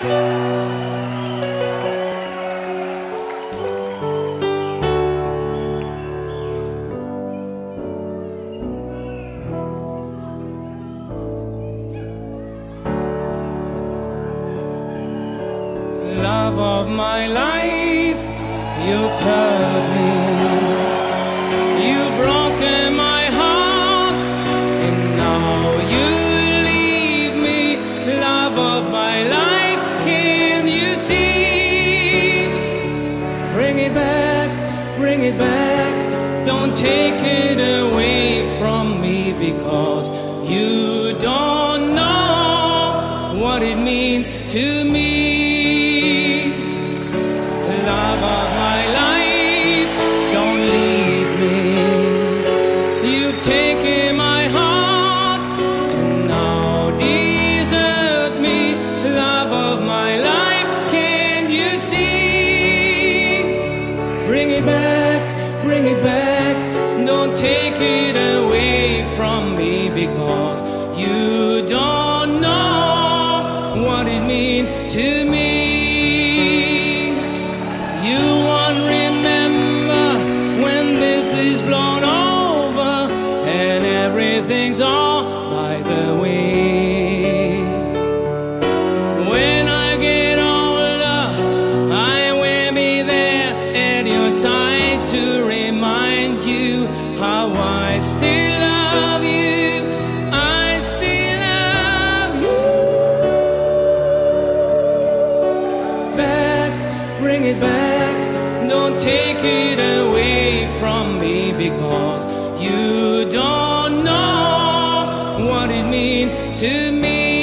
Love of my life, you've hurt me, you've broken my heart, and now you leave me. Love of my life, can you see? Bring it back, don't take it away from me, because you don't know what it means to me. Love of my life, don't leave me. You've taken my heart and now desert me. Love of my life, can't you see? Bring it back, don't take it away from me, because you don't know what it means to me. You won't remember when this is blown over and everything's all by the way. When I get older, I will be there at your side to remind you how I still love you. I still love you. Bring it back, don't take it away from me, because you don't know what it means to me.